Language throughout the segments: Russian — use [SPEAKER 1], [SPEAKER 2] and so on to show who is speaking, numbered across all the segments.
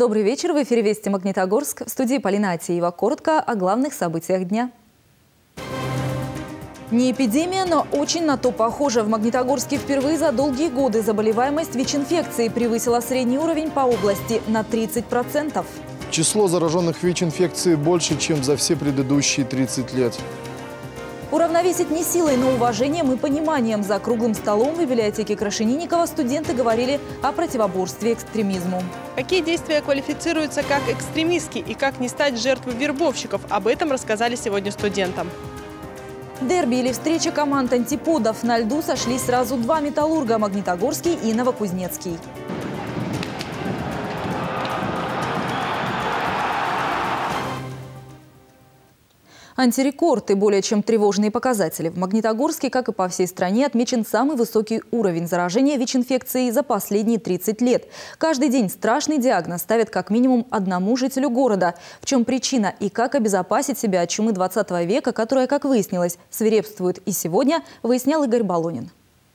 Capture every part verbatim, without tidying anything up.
[SPEAKER 1] Добрый вечер. В эфире «Вести Магнитогорск». В студии Полина Атеева. Коротко о главных событиях дня. Не эпидемия, но очень на то похоже. В Магнитогорске впервые за долгие годы заболеваемость ВИЧ-инфекцией превысила средний уровень по области на тридцать процентов.
[SPEAKER 2] Число зараженных ВИЧ-инфекцией больше, чем за все предыдущие тридцать лет.
[SPEAKER 1] Уравновесить не силой, но уважением и пониманием. За круглым столом в библиотеке Крашенинникова студенты говорили о противоборстве экстремизму.
[SPEAKER 3] Какие действия квалифицируются как экстремистские и как не стать жертвой вербовщиков? Об этом рассказали сегодня студентам.
[SPEAKER 1] Дерби или встреча команд антиподов. На льду сошлись сразу два металлурга – Магнитогорский и Новокузнецкий. Антирекорд и более чем тревожные показатели. В Магнитогорске, как и по всей стране, отмечен самый высокий уровень заражения ВИЧ-инфекцией за последние тридцать лет. Каждый день страшный диагноз ставят как минимум одному жителю города. В чем причина и как обезопасить себя от чумы двадцатого века, которая, как выяснилось, свирепствует и сегодня, выяснял Игорь Балонин.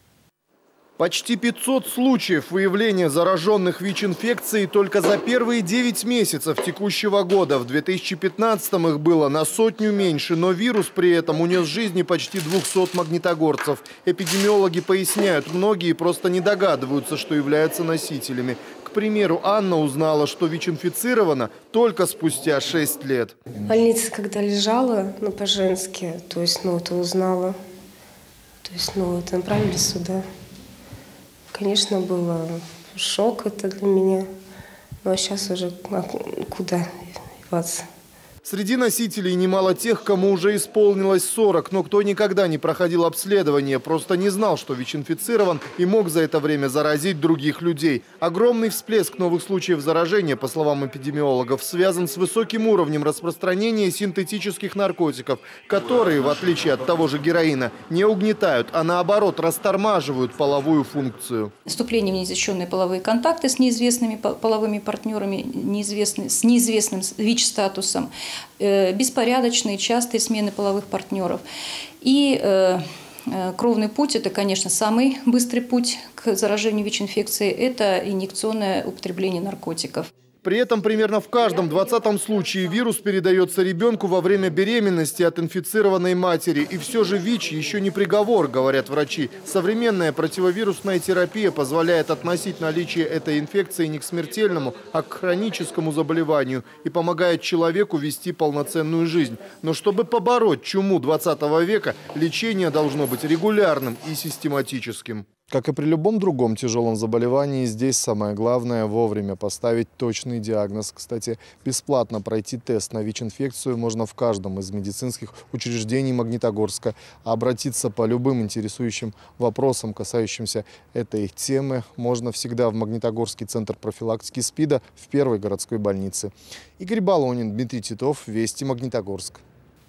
[SPEAKER 2] Почти пятьсот случаев выявления зараженных ВИЧ-инфекцией только за первые девять месяцев текущего года. В две тысячи пятнадцатом их было на сотню меньше, но вирус при этом унес жизни почти двухсот магнитогорцев. Эпидемиологи поясняют, многие просто не догадываются, что являются носителями. К примеру, Анна узнала, что ВИЧ-инфицирована только спустя шесть лет.
[SPEAKER 4] В больнице, когда лежала, ну, по-женски, то есть, ну, это узнала. То есть, ну, это направили сюда. Конечно, был шок это для меня, но сейчас уже куда деваться.
[SPEAKER 2] Среди носителей немало тех, кому уже исполнилось сорок, но кто никогда не проходил обследование, просто не знал, что ВИЧ-инфицирован и мог за это время заразить других людей. Огромный всплеск новых случаев заражения, по словам эпидемиологов, связан с высоким уровнем распространения синтетических наркотиков, которые, в отличие от того же героина, не угнетают, а наоборот растормаживают половую функцию.
[SPEAKER 5] Вступление в незащищенные половые контакты с неизвестными половыми партнерами, неизвестны, с неизвестным ВИЧ-статусом, беспорядочные, частые смены половых партнеров. И э, кровный путь – это, конечно, самый быстрый путь к заражению ВИЧ-инфекцией – это инъекционное употребление наркотиков.
[SPEAKER 2] При этом примерно в каждом двадцатом случае вирус передается ребенку во время беременности от инфицированной матери. И все же ВИЧ еще не приговор, говорят врачи. Современная противовирусная терапия позволяет относить наличие этой инфекции не к смертельному, а к хроническому заболеванию и помогает человеку вести полноценную жизнь. Но чтобы побороть чуму двадцатого века, лечение должно быть регулярным и систематическим. Как и при любом другом тяжелом заболевании, здесь самое главное – вовремя поставить точный диагноз. Кстати, бесплатно пройти тест на ВИЧ-инфекцию можно в каждом из медицинских учреждений Магнитогорска. А обратиться по любым интересующим вопросам, касающимся этой темы, можно всегда в Магнитогорский центр профилактики СПИДа в первой городской больнице. Игорь Балонин, Дмитрий Титов, Вести Магнитогорск.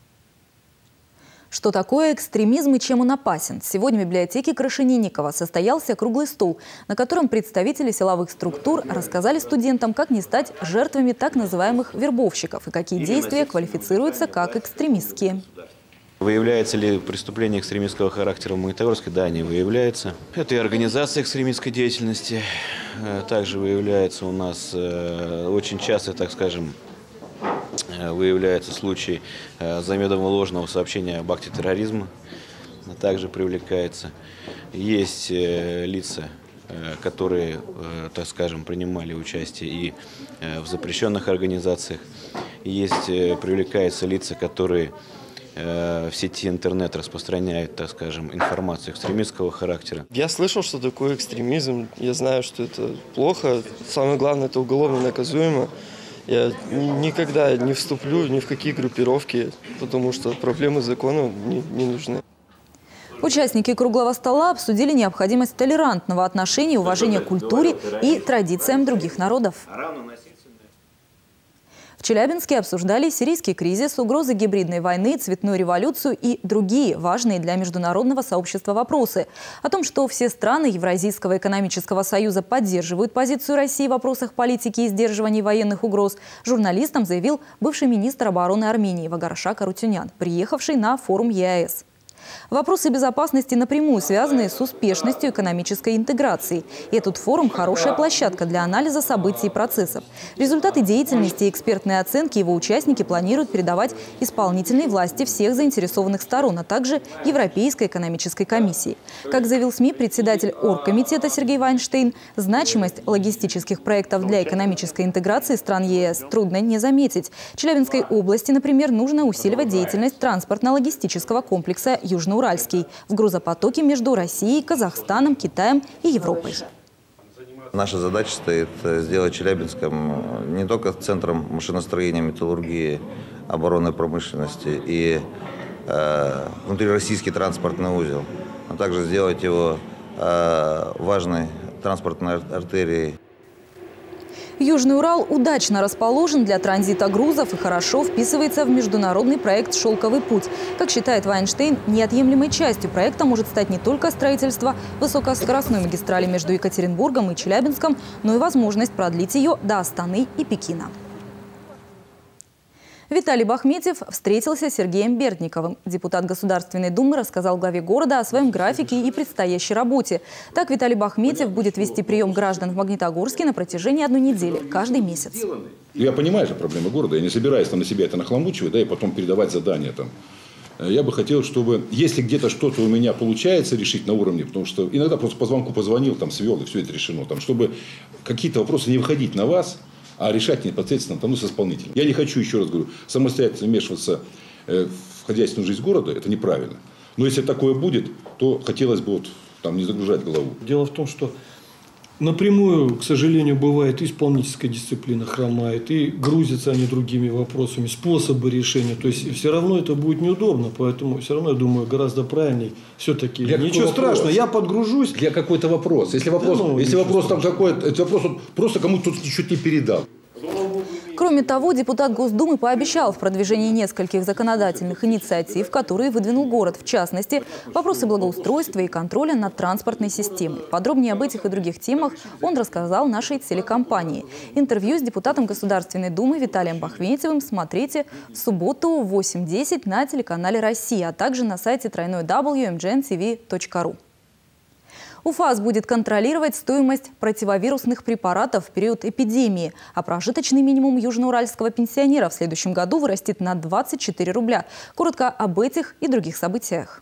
[SPEAKER 1] Что такое экстремизм и чем он опасен? Сегодня в библиотеке Крашенинникова состоялся круглый стол, на котором представители силовых структур рассказали студентам, как не стать жертвами так называемых вербовщиков и какие действия квалифицируются как экстремистские.
[SPEAKER 6] Выявляется ли преступление экстремистского характера в Магнитогорске? Да, они выявляются. Это и организация экстремистской деятельности. Также выявляется у нас очень часто, так скажем, выявляются случаи заведомо ложного сообщения об акте терроризма, также привлекается. Есть лица, которые, так скажем, принимали участие и в запрещенных организациях. Есть, привлекаются лица, которые в сети интернет распространяют, так скажем, информацию экстремистского характера.
[SPEAKER 7] Я слышал, что такое экстремизм. Я знаю, что это плохо. Самое главное, это уголовно наказуемо. Я никогда не вступлю ни в какие группировки, потому что проблемы закона не, не нужны.
[SPEAKER 1] Участники круглого стола обсудили необходимость толерантного отношения, уважения к культуре и традициям других народов. В Челябинске обсуждали сирийский кризис, угрозы гибридной войны, цветную революцию и другие важные для международного сообщества вопросы. О том, что все страны Евразийского экономического союза поддерживают позицию России в вопросах политики и сдерживания военных угроз, журналистам заявил бывший министр обороны Армении Вагаршак Арутюнян, приехавший на форум ЕАЭС. Вопросы безопасности напрямую связаны с успешностью экономической интеграции. И этот форум – хорошая площадка для анализа событий и процессов. Результаты деятельности и экспертные оценки его участники планируют передавать исполнительной власти всех заинтересованных сторон, а также Европейской экономической комиссии. Как заявил СМИ председатель оргкомитета Сергей Вайнштейн, значимость логистических проектов для экономической интеграции стран ЕС трудно не заметить. Челябинской области, например, нужно усиливать деятельность транспортно-логистического комплекса «Южноуральский» в грузопотоке между Россией, Казахстаном, Китаем и Европой.
[SPEAKER 8] Наша задача стоит сделать Челябинском не только центром машиностроения, металлургии, оборонной промышленности и э, внутрироссийский транспортный узел, но также сделать его э, важной транспортной артерией.
[SPEAKER 1] Южный Урал удачно расположен для транзита грузов и хорошо вписывается в международный проект «Шелковый путь». Как считает Вайнштейн, неотъемлемой частью проекта может стать не только строительство высокоскоростной магистрали между Екатеринбургом и Челябинском, но и возможность продлить ее до Астаны и Пекина. Виталий Бахметьев встретился с Сергеем Бердниковым. Депутат Государственной Думы рассказал главе города о своем графике и предстоящей работе. Так Виталий Бахметьев будет вести прием граждан в Магнитогорске на протяжении одной недели, каждый месяц.
[SPEAKER 9] Я понимаю же проблемы города, я не собираюсь там на себя это нахламучивать, да, и потом передавать задания там. Я бы хотел, чтобы, если где-то что-то у меня получается решить на уровне, потому что иногда просто по звонку позвонил, там свел, и все это решено, там, чтобы какие-то вопросы не выходить на вас, а решать непосредственно там, ну, с исполнителем. Я не хочу, еще раз говорю, самостоятельно вмешиваться в хозяйственную жизнь города, это неправильно. Но если такое будет, то хотелось бы вот, там, не загружать голову.
[SPEAKER 10] Дело в том, что напрямую, к сожалению, бывает и исполнительская дисциплина хромает, и грузятся они другими вопросами, способы решения. То есть все равно это будет неудобно, поэтому все равно, я думаю, гораздо правильнее все-таки. Ничего страшного, я подгружусь.
[SPEAKER 9] Для какой-то вопрос. Если вопрос, да, ну, если вопрос там какой-то, это вопрос вот, просто кому-то тут чуть не передал.
[SPEAKER 1] Кроме того, депутат Госдумы пообещал в продвижении нескольких законодательных инициатив, которые выдвинул город. В частности, вопросы благоустройства и контроля над транспортной системой. Подробнее об этих и других темах он рассказал нашей телекомпании. Интервью с депутатом Государственной Думы Виталием Бахметьевым смотрите в субботу в восемь десять на телеканале «Россия», а также на сайте дабл ю дабл ю дабл ю точка эм джи эн ти ви точка ру. УФАС будет контролировать стоимость противовирусных препаратов в период эпидемии, а прожиточный минимум южноуральского пенсионера в следующем году вырастет на двадцать четыре рубля. Коротко об этих и других событиях.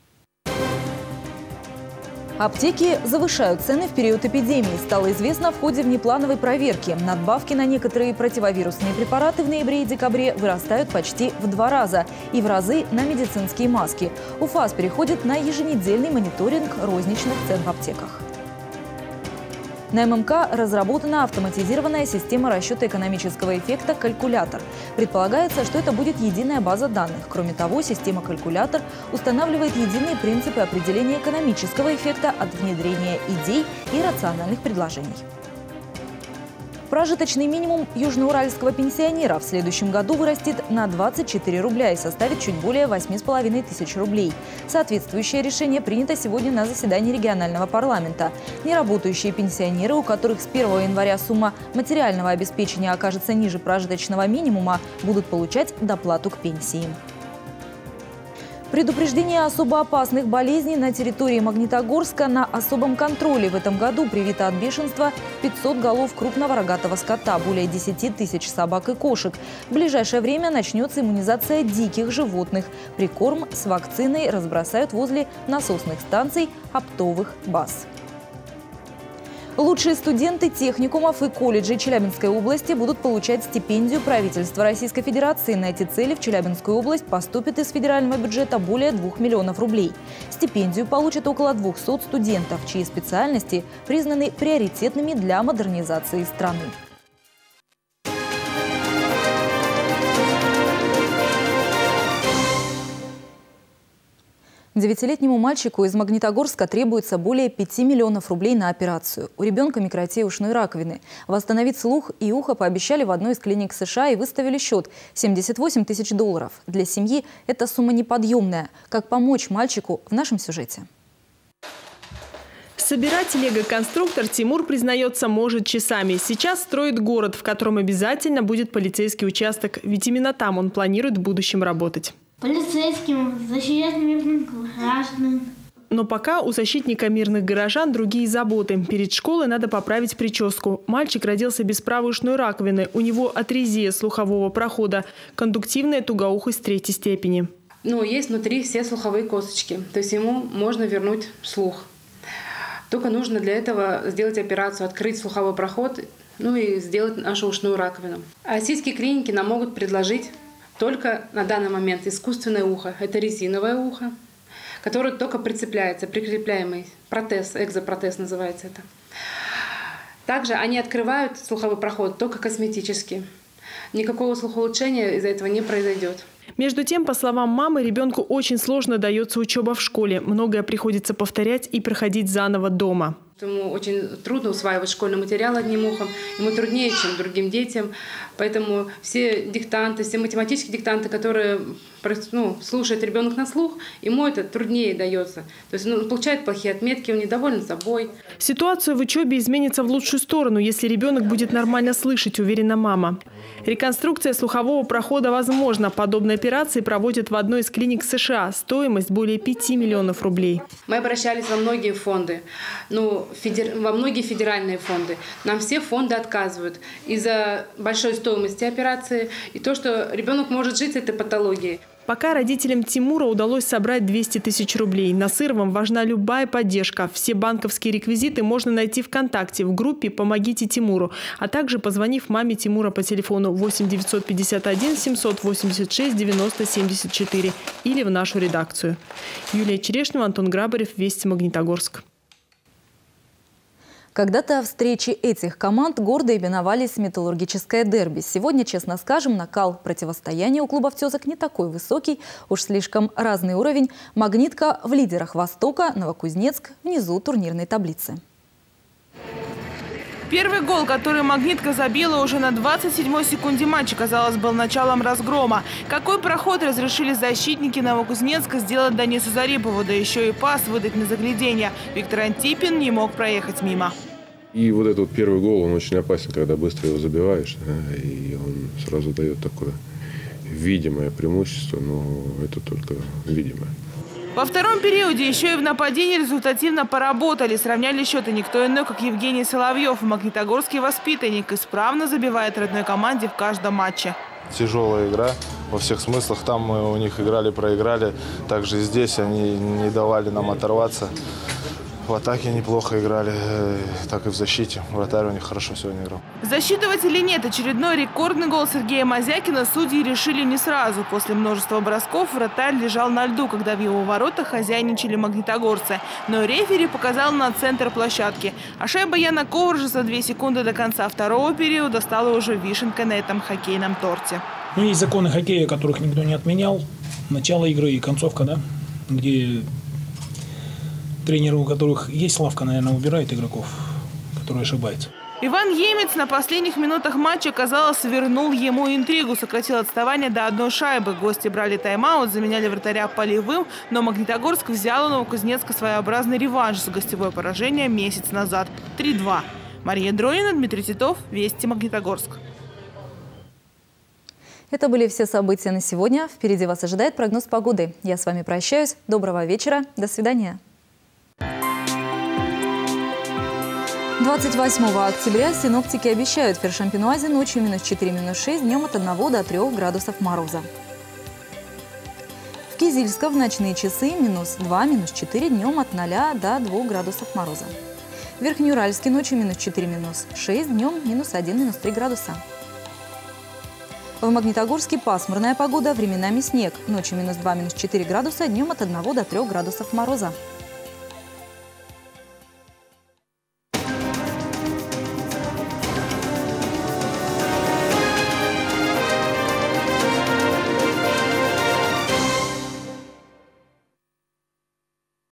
[SPEAKER 1] Аптеки завышают цены в период эпидемии. Стало известно в ходе внеплановой проверки. Надбавки на некоторые противовирусные препараты в ноябре и декабре вырастают почти в два раза. И в разы на медицинские маски. УФАС переходит на еженедельный мониторинг розничных цен в аптеках. На эм эм ка разработана автоматизированная система расчета экономического эффекта «Калькулятор». Предполагается, что это будет единая база данных. Кроме того, система «Калькулятор» устанавливает единые принципы определения экономического эффекта от внедрения идей и рациональных предложений. Прожиточный минимум южноуральского пенсионера в следующем году вырастет на двадцать четыре рубля и составит чуть более восьми с половиной тысяч рублей. Соответствующее решение принято сегодня на заседании регионального парламента. Неработающие пенсионеры, у которых с первого января сумма материального обеспечения окажется ниже прожиточного минимума, будут получать доплату к пенсии. Предупреждение особо опасных болезней на территории Магнитогорска на особом контроле. В этом году привито от бешенства пятьсот голов крупного рогатого скота, более десяти тысяч собак и кошек. В ближайшее время начнется иммунизация диких животных. Прикорм с вакциной разбросают возле насосных станций оптовых баз. Лучшие студенты техникумов и колледжей Челябинской области будут получать стипендию правительства Российской Федерации. На эти цели в Челябинскую область поступит из федерального бюджета более двух миллионов рублей. Стипендию получат около двухсот студентов, чьи специальности признаны приоритетными для модернизации страны. Девятилетнему мальчику из Магнитогорска требуется более пяти миллионов рублей на операцию. У ребенка микротея ушной раковины. Восстановить слух и ухо пообещали в одной из клиник США и выставили счет – семьдесят восемь тысяч долларов. Для семьи эта сумма неподъемная. Как помочь мальчику в нашем сюжете.
[SPEAKER 3] Собирать лего-конструктор Тимур, признается, может часами. Сейчас строит город, в котором обязательно будет полицейский участок. Ведь именно там он планирует в будущем работать.
[SPEAKER 11] Полицейским, защищать мирных граждан.
[SPEAKER 3] Но пока у защитника мирных горожан другие заботы. Перед школой надо поправить прическу. Мальчик родился без правой ушной раковины. У него атрезия слухового прохода, кондуктивная тугоухость третьей степени.
[SPEAKER 12] Ну, есть внутри все слуховые косточки. То есть ему можно вернуть слух. Только нужно для этого сделать операцию, открыть слуховой проход, ну и сделать нашу ушную раковину. А российские клиники нам могут предложить только на данный момент искусственное ухо. Это резиновое ухо, которое только прицепляется, прикрепляемый протез, экзопротез называется это. Также они открывают слуховой проход только косметически. Никакого слухоулучшения из-за этого не произойдет.
[SPEAKER 3] Между тем, по словам мамы, ребенку очень сложно дается учеба в школе. Многое приходится повторять и проходить заново дома.
[SPEAKER 12] Ему очень трудно усваивать школьный материал одним ухом. Ему труднее, чем другим детям. Поэтому все диктанты, все математические диктанты, которые ну, слушает ребенок на слух, ему это труднее дается. То есть он получает плохие отметки, он недоволен собой.
[SPEAKER 3] Ситуация в учебе изменится в лучшую сторону, если ребенок будет нормально слышать, уверена мама. Реконструкция слухового прохода возможна. Подобные операции проводят в одной из клиник США. Стоимость более пяти миллионов рублей.
[SPEAKER 12] Мы обращались во многие фонды, ну, федер... во многие федеральные фонды. Нам все фонды отказывают из-за большой стоимости операции и то, что ребенок может жить с этой патологией.
[SPEAKER 3] Пока родителям Тимура удалось собрать двести тысяч рублей. Насыровым важна любая поддержка. Все банковские реквизиты можно найти ВКонтакте в группе «Помогите Тимуру», а также позвонив маме Тимура по телефону восемь девятьсот пятьдесят один семьсот восемьдесят шесть девяносто семьдесят четыре или в нашу редакцию. Юлия Черешнева, Антон Грабарев, Вести, Магнитогорск.
[SPEAKER 1] Когда-то встречи этих команд гордо именовались «Металлургическое дерби». Сегодня, честно скажем, накал противостояния у клубов «Тезок» не такой высокий, уж слишком разный уровень. «Магнитка» в лидерах Востока, Новокузнецк внизу турнирной таблицы.
[SPEAKER 3] Первый гол, который «Магнитка» забила уже на двадцать седьмой секунде матча, казалось, был началом разгрома. Какой проход разрешили защитники Новокузнецка сделать Данису Зарипову, да еще и пас выдать на загляденье. Виктор Антипин не мог проехать мимо.
[SPEAKER 13] И вот этот вот первый гол, он очень опасен, когда быстро его забиваешь. Да, и он сразу дает такое видимое преимущество, но это только видимое.
[SPEAKER 3] Во втором периоде еще и в нападении результативно поработали. Сравняли счеты никто иной, как Евгений Соловьев. Магнитогорский воспитанник исправно забивает родной команде в каждом матче.
[SPEAKER 14] Тяжелая игра во всех смыслах. Там мы у них играли, проиграли. Также и здесь они не давали нам оторваться. В атаке неплохо играли, так и в защите. Вратарь у них хорошо сегодня играл.
[SPEAKER 3] Засчитывать или нет очередной рекордный гол Сергея Мазякина судьи решили не сразу. После множества бросков вратарь лежал на льду, когда в его воротах хозяйничали магнитогорцы. Но рефери показал на центр площадки. А шайба Яна Ковржа за две секунды до конца второго периода стала уже вишенкой на этом хоккейном торте.
[SPEAKER 15] Ну, есть законы хоккея, которых никто не отменял. Начало игры и концовка, да, где тренеры, у которых есть лавка, наверное, убирает игроков, которые ошибаются.
[SPEAKER 3] Иван Емец на последних минутах матча, казалось, вернул ему интригу, сократил отставание до одной шайбы. Гости брали тайм-аут, заменяли вратаря полевым, но Магнитогорск взял у Новокузнецка своеобразный реванш за гостевое поражение месяц назад. три-два. Мария Дронина, Дмитрий Титов, Вести, Магнитогорск.
[SPEAKER 1] Это были все события на сегодня. Впереди вас ожидает прогноз погоды. Я с вами прощаюсь. Доброго вечера. До свидания. двадцать восьмого октября синоптики обещают в Фершампинуазе ночью минус четыре, минус шесть, днем от одного до трёх градусов мороза. В Кизильске в ночные часы минус два, минус четыре, днем от ноля до двух градусов мороза. В Верхнеуральске ночью минус четыре, минус шесть, днем минус один, минус три градуса. В Магнитогорске пасмурная погода, временами снег. Ночью минус два, минус четыре градуса, днем от одного до трёх градусов мороза.